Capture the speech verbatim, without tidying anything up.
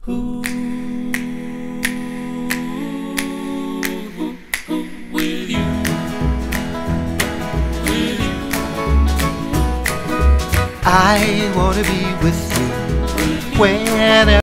Ooh, with you, with you. I wanna be with you whenever